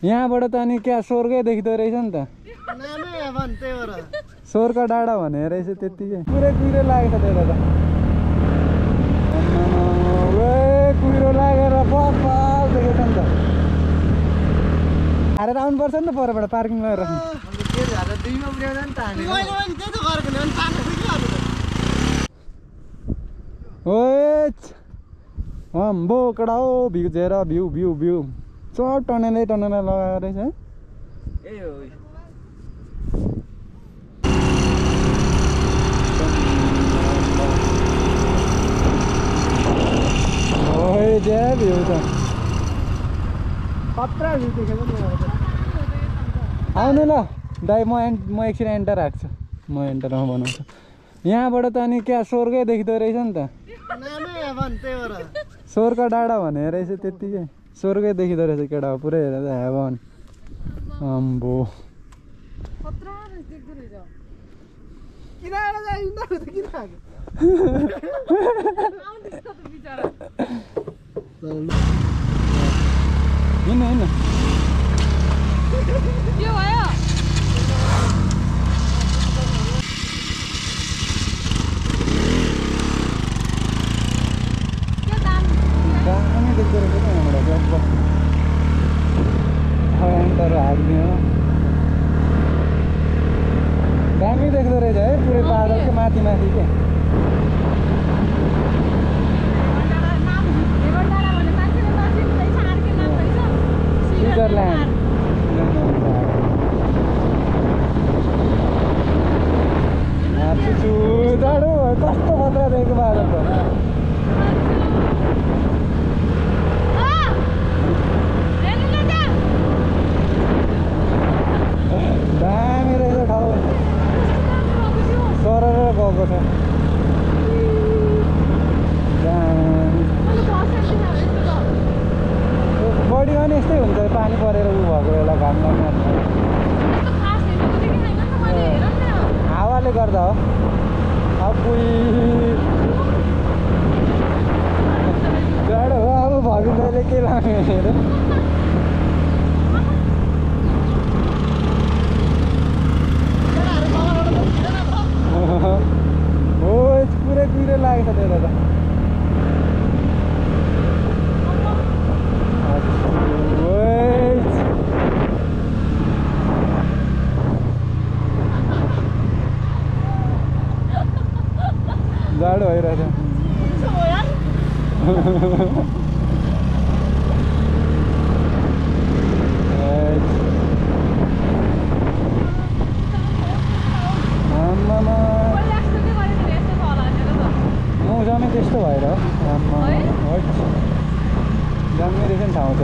यहाँबाट त अनि क्या स्वर्गै देखिँदो रहेछ नि त। स्वर्ग डाँडा भने रहेछ त्यत्तिकै। पुरै कुहिरो लागेको छ त्यता त। कुहिरो लागेर बफाल देखेको छ नि त। हारेर आउनुपर्छ नि त परबाट पार्किङ लगेर राख्नु। अम्बो कडा हो भिजेर भ्यू भ्यू भ्यू चट टनेलै टनेलै लगाएर रहेछ है। भ्यू त आउनु ल दाइ म एकछिन एन्टर राख्छु। म एन्टरमा बनाउँछु। यहाँबाट त अनि क्या स्वर्गै देखिँदो रहेछ नि त। स्वर्ग डाँडा भने रहेछ त्यत्तिकै। स्वर्गै देखिँदो रहेछ केटा हो पुरै हेरेर हेभन। अम्बो हिँड्नु हिँड्नु के भयो? दामी देख्दो रहेछ त यहाँबाट गफ एन्टरहरू हालिदियो। दामी देख्दो रहेछ है पुरै बादलको माथि माथि के। स्विजरल्यान्ड डाँडो कस्तो खतरा देखेको बादल त। दामी रहेछ ठाउँ सरर गएको छ। बढीमा नि यस्तै हुन्छ पानी परेर उ भएको बेला घाम लाग्ने हावाले गर्दा हो। अब जाडो हो अब भगिँदैले के लाग्ने हेर। हो पुरै कुहिरो लागेको छ त्यता त। जाडो भइरहेछ। मौसमै त्यस्तो भएर दामी रहेछ नि ठाउँ त।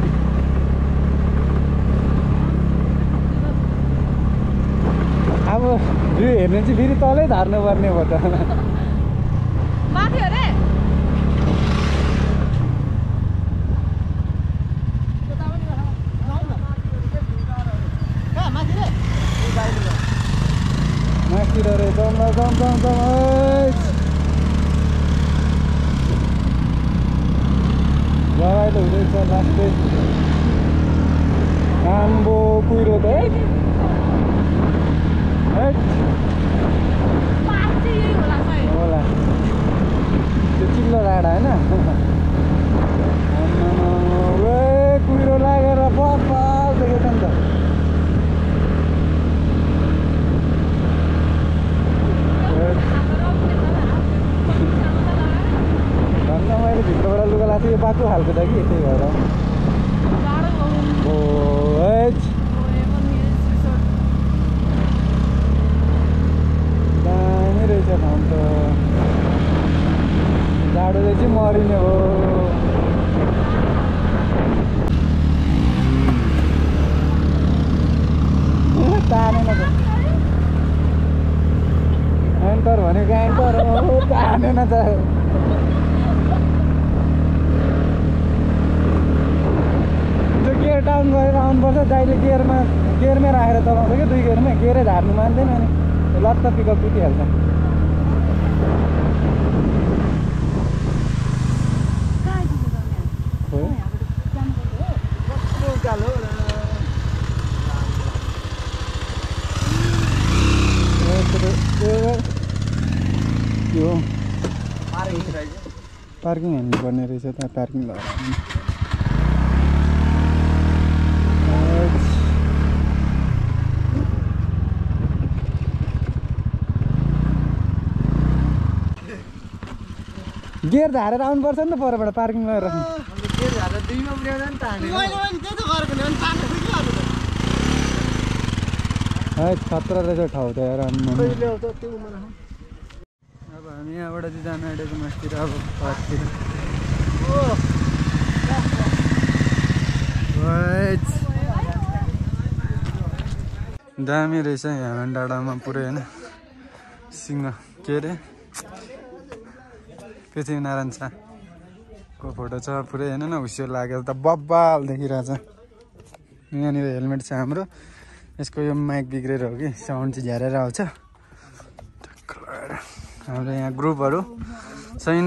अब भ्यू हेर्ने चाहिँ फेरि तलै धार्नुपर्ने भयो त। माथि अरे माथि रे दम दम दम दम रमाइलो हुँदैछ लास्टै। आम्बो कुहिरो त होला त्यो चिल्लो डाँडा होइन। कुहिरो लागेर बफाल देखेको छ नि त। भन्दा मैले भित्रबाट लुगा लाएको यो बाक्लो खालको छ कि त्यही भएर। दामी रहेछ ठाउँ त। जाडोले चाहिँ मरिने हो। तानेन त एन्टर भनेको एन्टर हो तानेन त। त्यो गियर डाउन गरेर आउनुपर्छ। दाइले गियरमै राखेर चलाउँछ कि 2 गियरमै। गियरै झार्नु मान्दैन अनि लत्त पिकअप टुटिहाल्छ। पार्किङ हान्नुपर्ने रहेछ त पार्किङ लगाएर गियर झारेर आउनुपर्छ नि त परबाट पार्किङ लगाएर है खतरा रहेछ ठाउँ त यार अब हामी यहाँबाट चाहिँ जानु आँटेको मासतिर अब पार्कतिर दामी रहेछ यहाँ डाँडामा पुरै होइन सिंह के अरे पृथ्वीनारायण शाहको फोटो छ पुरै होइन न हुस्यो लागेर त बब्बाल देखिरहेछ यहाँनिर हेलमेट छ हाम्रो यसको यो माइक बिग्रेर हो कि साउन्ड चाहिँ झ्यारेर आउँछ हाम्रो यहाँ ग्रुपहरू छैन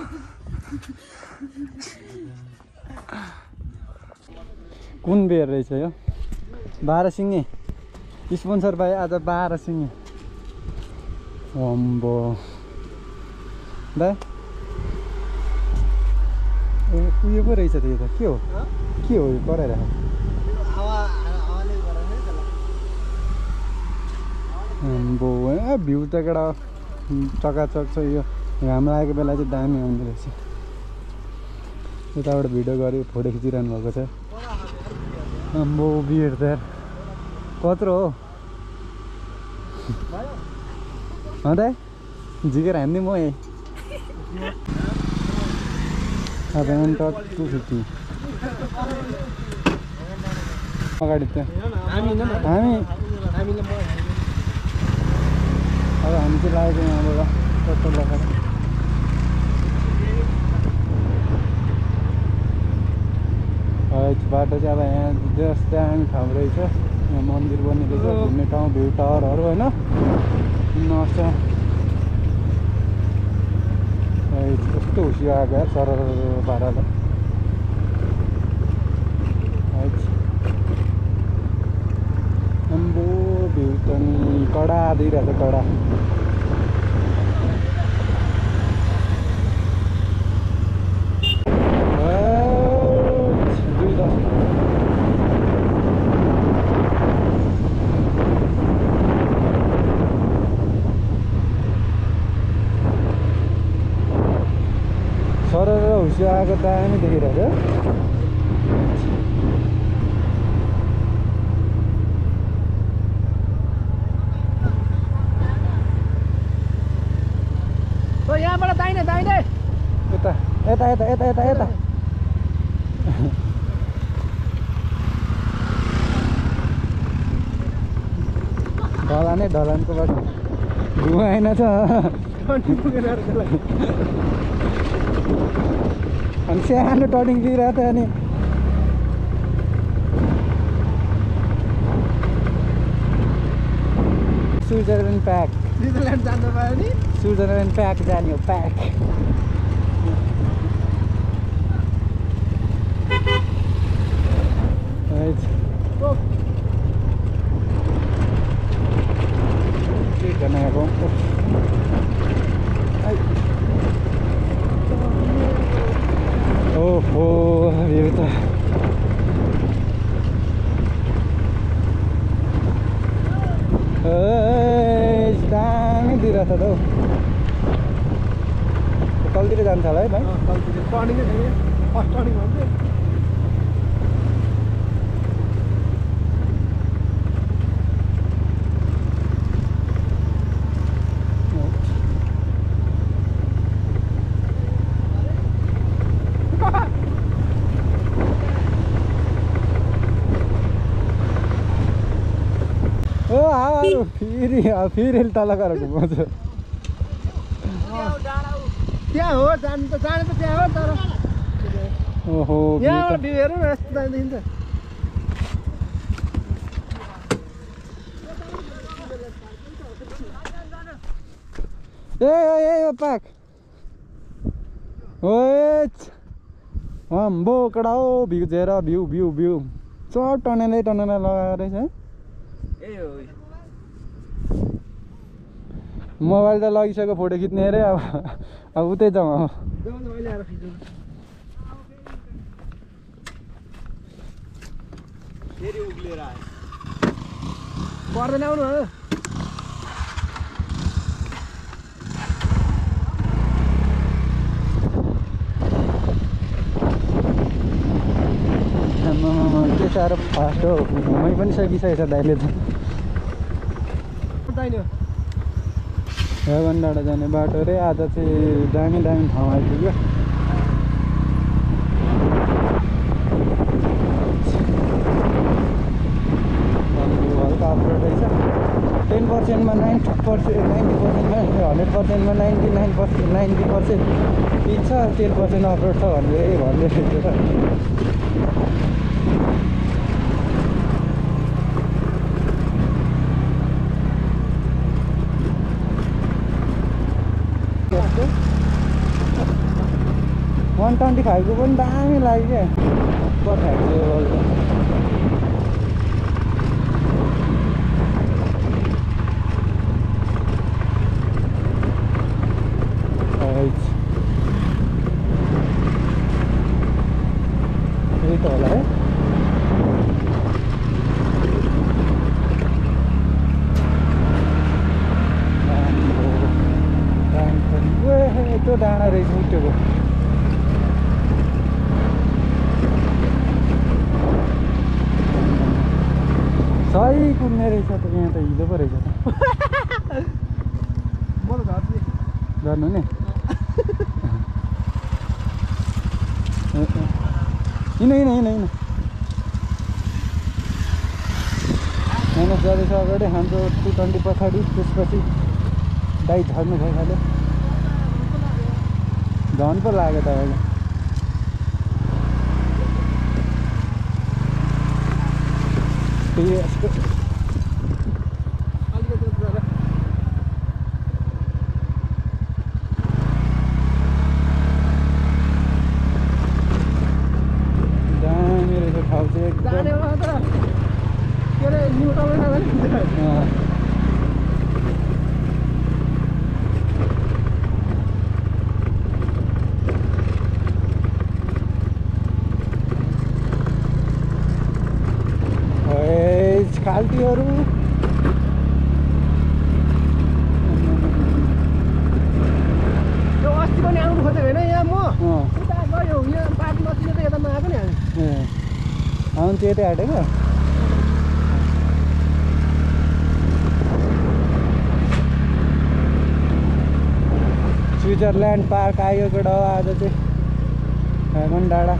कुन बेर रहेछ यो 12 सिङ्गे स्पोन्सर पाए आज 12 सिङ्गे अम्बो दाइ उयो पो रहेछ त यो त के हो यो कराइरहेको अम्बो भ्यू त केटा चकाचक छ यो घाम लागेको बेला चाहिँ दामी आउँदो रहेछ यताबाट भिडियो गऱ्यो फोटो खिचिरहनु भएको छ अम्बो बियर त कत्रो हो दाइ झिकेर हान्ने म यही अब टक 250 अगाडि त हामी अब हामी चाहिँ लागेको यहाँबाट टक्क लगाएर बाटो चाहिँ अब यहाँ जस्ट दामी ठाउँ रहेछ यहाँ मन्दिर बन्ने रहेछ घुम्ने ठाउँ भ्यू टावरहरू होइन नर्छ कस्तो हुसियो आएको यार सरर पाराले अम्बो भ्यू त नि कडा दिइरहेछ कडा सरर हुसियो आएको दामी देखिरहेछ यहाँबाट दाहिने दाहिने यता यता यता यता यता यता ढलानको बाटो धुवा होइन छ अनि सानो टर्निङ दिइरहेको थियो अनि स्विजरल्यान्ड प्याक स्विजरल्यान्ड जानु भयो नि स्विजरल्यान्ड प्याक जाने हो प्याक ओहो यो त दामी दिइरहेछ त हौ तलतिर जान्छ होला है भाइ टर्निङै छैन फर्स्ट टर्निङ भन्छ हावाहरू फेरि तल गएर घुमाउँछ त्यहाँ हो जानु त जाने त त्यहाँ हो तर ओहो यहाँबाट भ्यू हेरौँ न यस्तो दामी देखिन्छ ए पाक ओ अम्बो कडा हो भ्यू झेर भ्यू सब टनेलै लगाएर रहेछ मोबाइल त लगिसक्यो फोटो खिच्ने अरे अब उतै जाउँ अब फेरि उक्लिएर आयो पर्दैन आउनु हो के साह्रो फास्ट हो घुमाइ पनि सकिसकेछ दाइले त हेभन डाँडा जाने बाटो रे आज चाहिँ दामी दामी ठाउँ आइपुग्यो हल्का अपलोड रहेछ 10%मा 90%मा 100%मा 90% पिच छ 10% अपलोड छ भन्दै रहेछ र 125 को पनि दामी लाग्यो क्या यही त होला है त्यो डाँडा रहेछ उठेको सही कुद्ने रहेछ त यहाँ त हिलो पो रहेछ त गर्नु नि हिँड जाँदैछ अगाडि हाम्रो 220 पछाडि त्यसपछि दाइ झर्नु भइहाल्यो झन् पो लाग्यो तपाईँले दामी रहेछ ठाउँ चाहिँ एकदम खाल्टीहरू यो अस्ति पनि आउनु खोजेको होइन यहाँ म उता गयो यहाँ बाटो नचिने त यता नआएको नि हामी आउनु त्यो यतै आँटेको स्विजरल्यान्ड पार्क आयो केटा आज चाहिँ हेभन डाँडा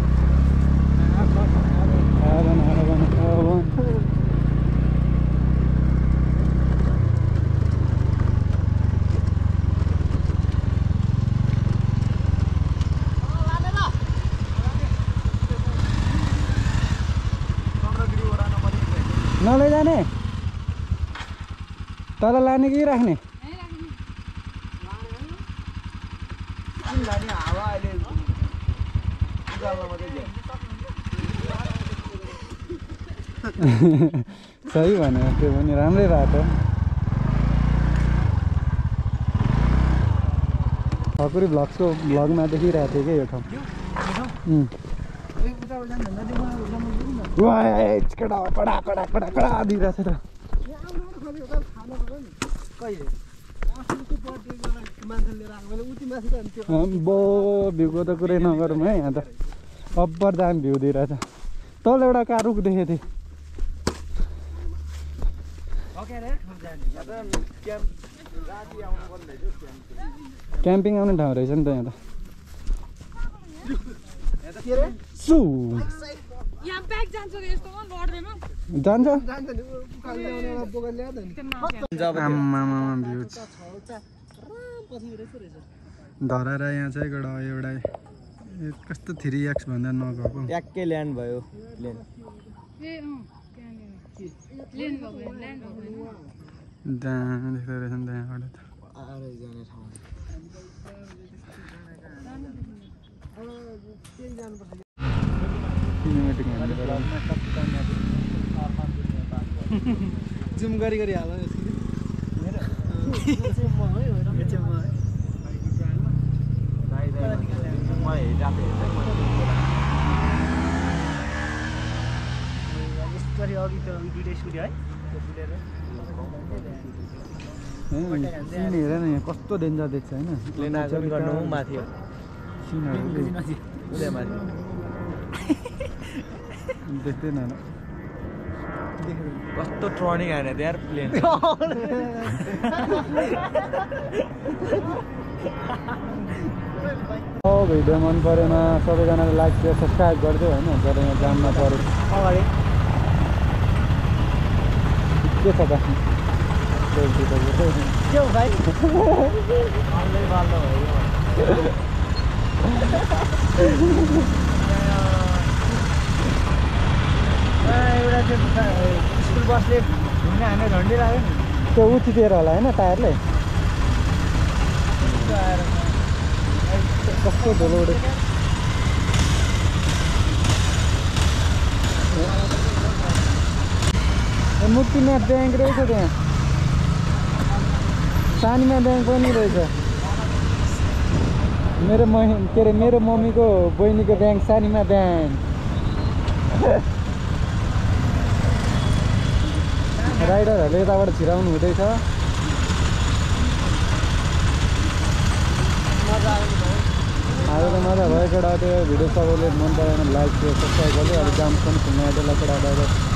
हेभन नलैजाने तल लाने कि राख्ने सही भने त्यो पनि राम्रै बाटो ठकुरी भ्लगमा देखिरहेको थिएँ क्या यो ठाउँ कडा दिइरहेको छ त बो भ्यूको त कुरै नगरौँ है यहाँ त अब्बर दामी भ्यू दिइरहेछ तल एउटा कार रुख देखेको थिएँ क्याम्पिङ आउने ठाउँ रहेछ नि त यहाँ त जान्छ धराएर यहाँ चाहिँ एउटा कस्तो 3x भन्दा नगएको ट्याक्कै ल्यान्ड भयो प्लेन जहाँ देख्दो रहेछ नि त यहाँबाट जुम गरी हाल सिन हेर न यहाँ कस्तो डेन्जर देख्छ होइन देख्दैन कस्तो ट्रनिङ हाने यार प्लेन भिडियो मन परेमा सबैजनाले लाइक शेयर सब्सक्राइब गरिदियो होइन जब यहाँ जाममा पऱ्यो अगाडि के छ त के हो भाइ बाल्दै बाल्दो भयो एउटा चाहिँ स्कुल बसले घुम्न हाने झन्डी लाग्यो नि त्यो उठिदिएर होला होइन टायरले कस्तो धुलो उडेको मुक्तिमा ब्याङ्क रहेछ त्यहाँ सानीमा ब्याङ्क पनि रहेछ मेरो के अरे मेरो मम्मीको बहिनीको ब्याङ्क सानीमा ब्याङ्क राइडरहरूले यताबाट छिराउनु हुँदैछ आज त मजा भयो केटा त्यो भिडियो सबैले मन पराएन लाइक सब्सक्राइब गर्दै अब जाम पनि खुल्ने आइडललाई केटा